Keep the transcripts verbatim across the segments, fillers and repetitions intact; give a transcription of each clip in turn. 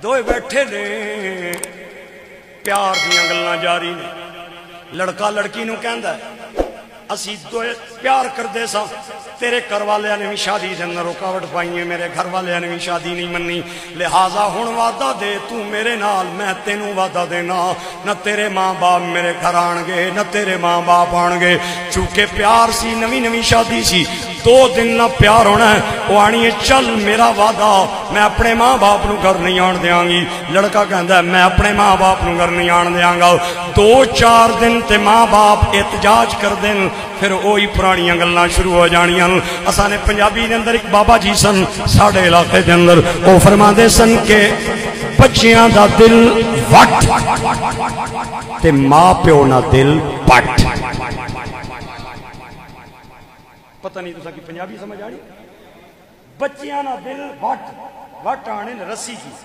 دوئے بیٹھے نے پیار دیاں گلاں جاری نے لڑکا لڑکی نو کہندا ہے اسی دوئے پیار کر دے سا تیرے گھر والے نے بھی شادی دے اندر رکاوٹ پائی ہے میرے گھر والے نے بھی شادی نہیں منی لہذا ہن وعدہ دے تو میرے نال میں تینوں وعدہ دینا نہ تیرے ماں باپ میرے گھر آن گے نہ تیرے ماں باپ آن گے چونکہ پیار سی نوی نوی شادی سی دو دن نہ پیار ہونا ہے وہ آنی ہے چل میرا وعدہ میں اپنے ماں باپ نو گھر نہیں آن دیاں گی لڑکا کہندا ہے میں اپنے ماں باپ نو گھر نہیں آن دیاں گا دو چار دن تے ماں باپ احتجاج کر دیں پھر وہی پرانیاں گلاں شروع ہو جانیاں اساں نے پنجابی دے اندر ایک بابا جی سن ساڈے علاقے دے اندر وہ فرماندے سن کہ بچیاں دا دل وٹ تے ماں پیو نا دل پٹ پتہ نہیں تساں کی پنجابی سمجھ آ رہی بچیاں نا دل وٹ وٹ آنے رسی کی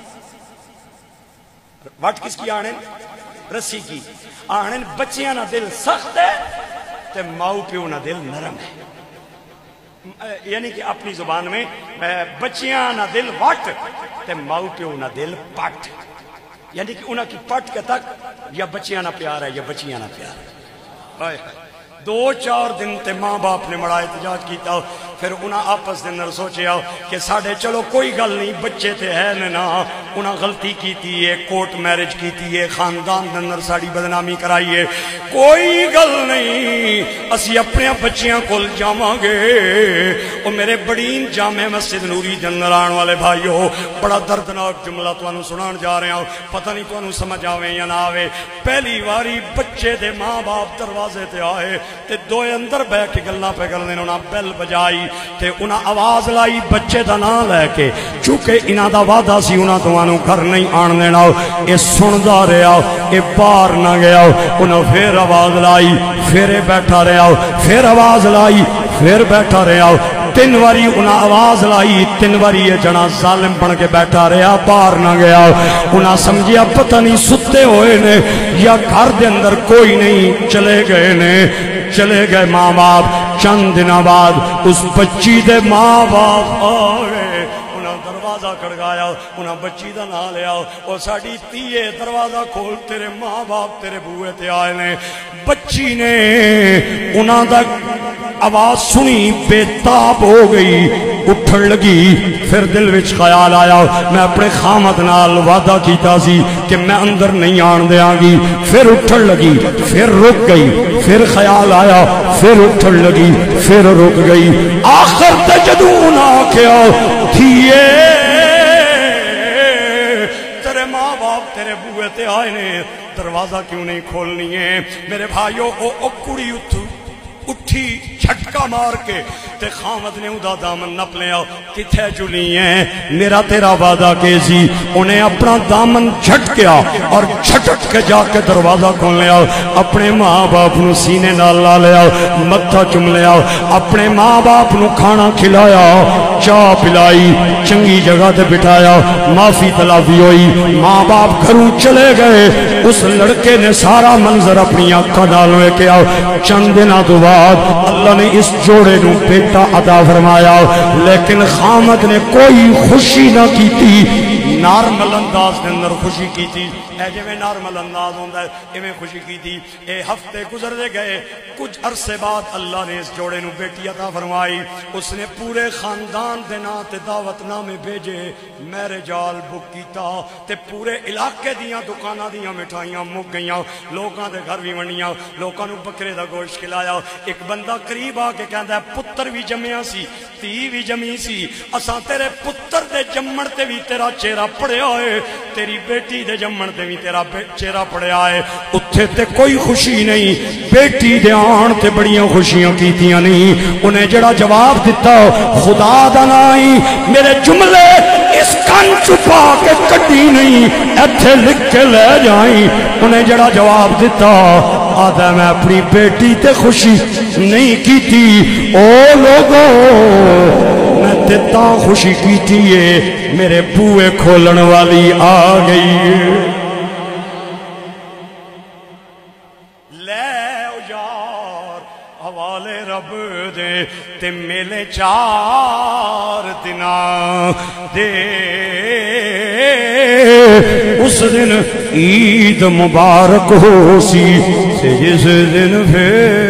وٹ کس کی آنے رسی کی آنے بچیاں نا دل سخت ہے تے ماؤ پیو نا دل نرم ہے یعنی کہ اپنی زبان میں بچیاں نا دل وٹ تے ماؤ پیو نا دل پٹ یعنی کہ انہاں کی پٹ کے تک یا بچیاں نا پیار ہے یا بچیاں نا پیار ہے دو چار دن تے ماں باپ نے بڑا احتجاج کیتا پھر انہاں آپس دے اندر سوچیا کہ ساڈے چلو کوئی گل نہیں بچے تے ہے نا انہاں غلطی کیتی ہے کورٹ میرج کیتی ہے خاندان دے اندر ساڈی بدنامی کرائی ہے کوئی گل نہیں اسی اپنے بچیاں کول جاواں گے او میرے بڑین جامع مسجد نوری دے اندر آن والے بھائیو بڑا دردناک جملہ تانوں سنان جا رہا ہوں پتہ نہیں تانوں سمجھ آوے یا نہ آوے پہلی واری بچے دے ماں باپ دروازے تے آئے تے دوئے اندر بے کے گلنا پہ گلنے انہاں بیل بجائی تے انہاں آواز لائی بچے دا نام لے کے چونکہ انہاں دا وعدہ سی انہاں دوانوں گھر نہیں آن دینا اے سندہ رہا اے پار نہ گیا انہاں پھر آواز لائی پھر بیٹھا رہا پھر آواز لائی پھر بیٹھا رہا تین واری انہاں آواز لائی تین واری یہ جنا ظالم بن کے بیٹھا رہا پار نہ گیا انہاں سمجھیا پتہ نہیں ستے ہوئے نے یا گھر دے اندر کوئی نہیں چلے گئے نے چلے گئے ماں باپ چند دن بعد اس بچی دے ماں باپ آئے انہاں دروازہ کھڑکایا انہاں بچی دا نام لیا اور ساڈی تیے دروازہ کھول تیرے ماں باپ تیرے بوئے تے آئے نے بچی نے انہاں دا آواز سنی بے تاب ہو گئی اٹھن لگی پھر دل وچ خیال آیا میں اپنے خامد نال وعدہ کیتا سی کہ میں اندر نہیں آن دیاں گی پھر اٹھن لگی پھر رک گئی پھر خیال آیا پھر اٹھن لگی پھر رک گئی آخر تے جدوں نہ کیا تھیے تیرے ماں باپ تیرے بوئے تے آئے نے دروازہ کیوں نہیں کھولنی ہے میرے بھائیو او او کڑی اٹھو اٹھی جھٹکا مار کے تے خامد نے ادا دامن نپ لیا کتھے چلی ہیں میرا تیرا وعدہ کیسی انہیں اپنا دامن جھٹکیا اور جھٹک کے جا کے دروازہ کھول لیا اپنے ماں باپ نو سینے نال لا لیا متھا چم لیا اپنے ماں باپ نو کھانا کھلایا چاہ پلائی چنگی جگہ تے بٹھایا معافی تلافی ہوئی ماں باپ گھروں چلے گئے اس لڑکے نے سارا منظر اپنی آنکھاں نال ویکھیا چند دناں تو بعد اللہ نے اس جوڑے نو بیٹا عطا فرمایا لیکن خامد نے کوئی خوشی نہ کی تھی نارمل انداز دے اندر خوشی کی تھی اے جو میں نارمل انداز ہوندہ ہے اے میں خوشی کی تھی اے ہفتے گزر دے گئے کچھ عرصے بعد اللہ نے اس جوڑے نو بیٹی عطا فرمائی اس نے پورے خاندان دے نا تے دعوت نامے بھیجے میرے جال بک کیتا تے پورے علاقے دیاں دکانہ دیاں مٹھائیاں مک گئیاں لوگاں دے گھر بھی ونیاں لوگاں نو بکرے دا گوشت کھلایا ایک بندہ قریب آ کے کہندا ہے پتر بھی جمیا سی تی بھی جمی سی اساں تیرے پتر دے جمن تے بھی تیرا چہرہ پڑیا ہے تیری بیٹی دے جمن تے بھی تیرا چہرہ پڑیا ہے اتھے تے کوئی خوشی نہیں بیٹی دے آن تے بڑیاں خوشیاں کیتیاں نہیں انہیں جڑا جواب دیتا خدا دا نائی میرے جملے اس کن چھپا کے کٹی نہیں ایتھے لکھ کے لے جائیں انہیں جڑا جواب دیتا آدھا میں اپنی بیٹی تے خوشی نہیں کی تھی او لوگو میں تے تاں خوشی کی تھی ہے میرے بوئے کھولن والی آ گئی لے اجار حوالے رب دے تے میلے چار دناں دے اس دن عید مبارک ہو سی تے جس دن پھر